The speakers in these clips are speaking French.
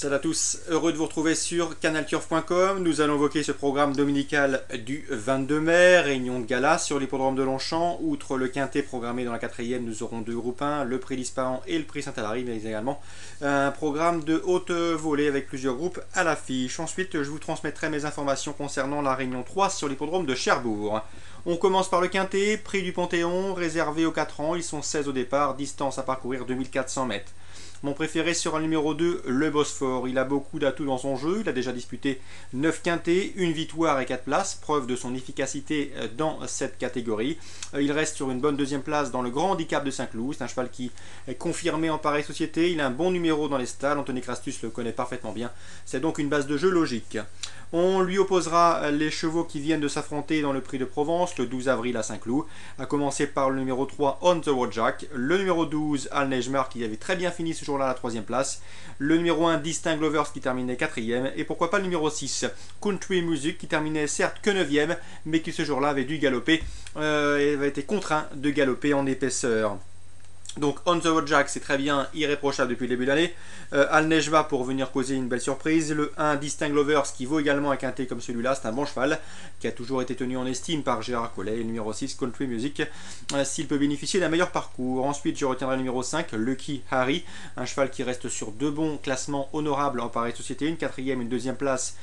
Salut à tous, heureux de vous retrouver sur canalturf.com. Nous allons évoquer ce programme dominical du 22 mai, réunion de gala sur l'hippodrome de Longchamp. Outre le quintet programmé dans la quatrième, nous aurons deux groupes 1, le prix d'Ispahan et le prix Saint-Alary, mais également un programme de haute volée avec plusieurs groupes à l'affiche. Ensuite, je vous transmettrai mes informations concernant la réunion 3 sur l'hippodrome de Cherbourg. On commence par le quintet, prix du Panthéon, réservé aux 4 ans, ils sont 16 au départ, distance à parcourir 2400 mètres. Mon préféré sera le numéro 2, le Bosphore. Il a beaucoup d'atouts dans son jeu. Il a déjà disputé 9 quintets, une victoire et 4 places. Preuve de son efficacité dans cette catégorie. Il reste sur une bonne deuxième place dans le grand handicap de Saint-Cloud. C'est un cheval qui est confirmé en pareille société. Il a un bon numéro dans les stalles. Anthony Crastus le connaît parfaitement bien. C'est donc une base de jeu logique. On lui opposera les chevaux qui viennent de s'affronter dans le prix de Provence le 12 avril à Saint-Cloud, à commencer par le numéro 3 On the Road Jack, le numéro 12 Al Nejmar qui avait très bien fini ce jour-là à la 3e place, le numéro 1 Distinct Lovers qui terminait 4e, et pourquoi pas le numéro 6 Country Music qui terminait certes que 9e, mais qui ce jour-là avait dû galoper, et avait été contraint de galoper en épaisseur. Donc On the Road Jack, c'est très bien, irréprochable depuis le début de l'année. Al Nejma pour venir causer une belle surprise. Le 1 Distinct Lovers qui vaut également un quintet comme celui-là, c'est un bon cheval qui a toujours été tenu en estime par Gérard Collet. Et le numéro 6 Country Music, s'il peut bénéficier d'un meilleur parcours. Ensuite, je retiendrai le numéro 5 Lucky Harry, un cheval qui reste sur deux bons classements honorables en pareille société, une 4e, une 2e place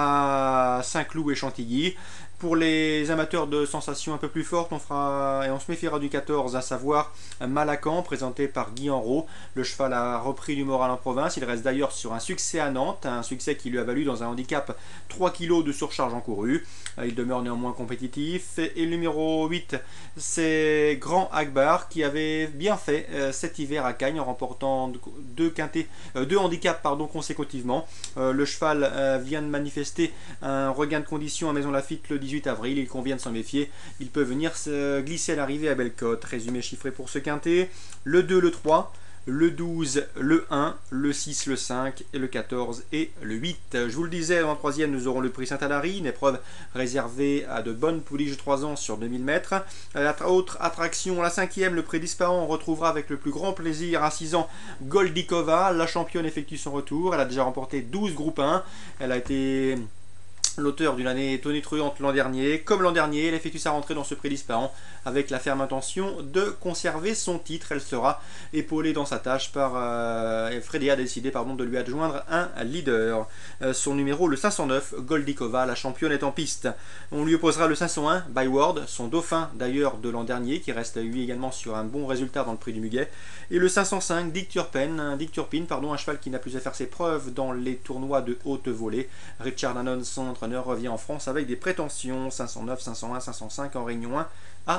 à Saint-Cloud et Chantilly. Pour les amateurs de sensations un peu plus fortes, on se méfiera du 14, à savoir Malacan, présenté par Guy Enrault. Le cheval a repris du moral en province. Il reste d'ailleurs sur un succès à Nantes, un succès qui lui a valu dans un handicap 3 kg de surcharge encourue. Il demeure néanmoins compétitif. Et le numéro 8, c'est Grand Akbar, qui avait bien fait cet hiver à Cagnes en remportant deux handicaps consécutivement. Le cheval vient de manifester un regain de condition à Maison Lafitte le 18 avril, il convient de s'en méfier, il peut venir se glisser à l'arrivée à Bellecote. Résumé chiffré pour ce quintet, le 2, le 3, le 12, le 1, le 6, le 5, et le 14 et le 8. Je vous le disais, en 3e, nous aurons le prix Saint-Alary, une épreuve réservée à de bonnes pouliches de 3 ans sur 2000 mètres. Autre attraction, la 5e, le prix d'Ispahan, on retrouvera avec le plus grand plaisir à 6 ans Goldikova. La championne effectue son retour, elle a déjà remporté 12 groupes 1, elle a été l'auteur d'une année tonitruante l'an dernier. Comme l'an dernier, elle effectue sa rentrée dans ce prix d'Ispahan avec la ferme intention de conserver son titre. Elle sera épaulée dans sa tâche par Freddy a décidé de lui adjoindre un leader. Son numéro, le 509, Goldikova, la championne est en piste. On lui opposera le 501, Byward, son dauphin d'ailleurs de l'an dernier, qui reste lui également sur un bon résultat dans le prix du Muguet. Et le 505, Dick Turpin, un cheval qui n'a plus à faire ses preuves dans les tournois de haute volée. Richard Hannon, son entraîneur, revient en France avec des prétentions. 509, 501, 505 en réunion 1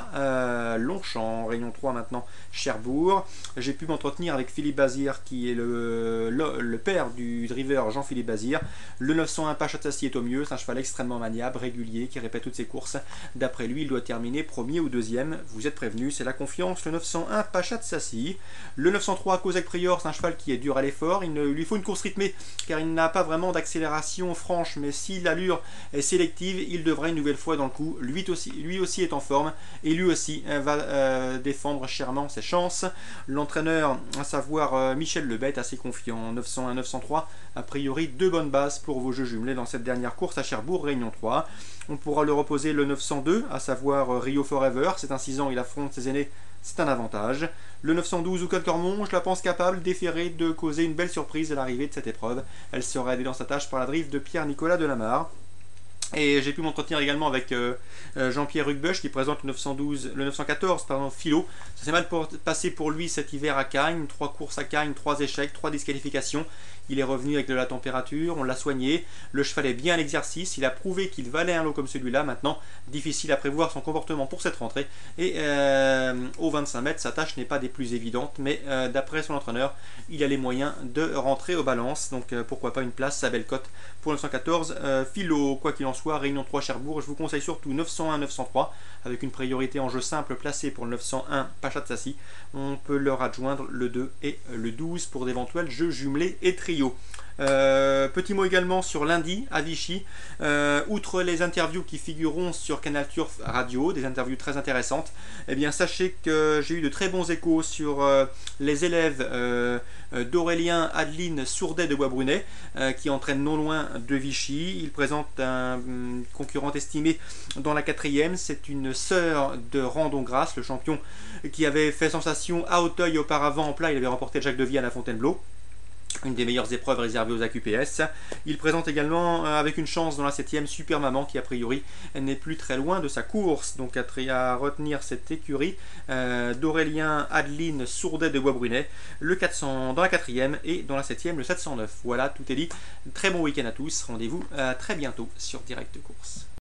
à Longchamp. Réunion 3 maintenant, Cherbourg. J'ai pu m'entretenir avec Philippe Bazir, qui est le père du driver Jean-Philippe Bazir. Le 901 Pachatsassi est au mieux, c'est un cheval extrêmement maniable, régulier, qui répète toutes ses courses. D'après lui, il doit terminer premier ou deuxième. Vous êtes prévenus, c'est la confiance. Le 901 Pachatsassi. Le 903 Kozak Prior, c'est un cheval qui est dur à l'effort. Il lui faut une course rythmée, car il n'a pas vraiment d'accélération franche, mais si l'allure est sélective, il devrait une nouvelle fois dans le coup. Lui aussi est en forme, et lui aussi va défendre chèrement ses chances. L'entraîneur, à savoir Michel Lebet, est assez confiant. 901-903, a priori deux bonnes bases pour vos jeux jumelés dans cette dernière course à Cherbourg, réunion 3. On pourra le reposer le 902, à savoir Rio Forever. C'est un 6 ans, il affronte ses aînés, c'est un avantage. Le 912 ou Cormont, je la pense capable d'efférer de causer une belle surprise à l'arrivée de cette épreuve. Elle sera aidée dans sa tâche par la drive de Pierre-Nicolas Delamarre. Et j'ai pu m'entretenir également avec Jean-Pierre Rugbeuch qui présente le 914, Philo. Ça s'est mal passé pour lui cet hiver à Cagnes, 3 courses à Cagnes, 3 échecs, 3 disqualifications. Il est revenu avec de la température, on l'a soigné, le cheval est bien à l'exercice, il a prouvé qu'il valait un lot comme celui-là. Maintenant, difficile à prévoir son comportement pour cette rentrée. Et au 25 mètres, sa tâche n'est pas des plus évidentes, mais d'après son entraîneur, il a les moyens de rentrer aux balances. Donc pourquoi pas une place à Bellecote pour 914. Philo, quoi qu'il en soit, réunion 3 Cherbourg, je vous conseille surtout 901-903, avec une priorité en jeu simple placée pour le 901 Pachatsassi. On peut leur adjoindre le 2 et le 12 pour d'éventuels jeux jumelés et trios. Petit mot également sur lundi à Vichy. Outre les interviews qui figureront sur Canal Turf Radio, des interviews très intéressantes, eh bien sachez que j'ai eu de très bons échos sur les élèves d'Aurélien Adeline Sourdet de Boisbrunet, qui entraîne non loin de Vichy. Il présente un concurrent estimé dans la quatrième. C'est une sœur de Randon Grasse, le champion qui avait fait sensation à Auteuil auparavant en plat. Il avait remporté le Jacques de Vienne à Fontainebleau, une des meilleures épreuves réservées aux AQPS. Il présente également avec une chance dans la 7ème Super Maman, qui a priori n'est plus très loin de sa course. Donc à retenir cette écurie d'Aurélien Adeline Sourdet de Boisbrunet, le 400 dans la 4ème et dans la 7ème le 709. Voilà, tout est dit. Très bon week-end à tous. Rendez-vous très bientôt sur Direct Course.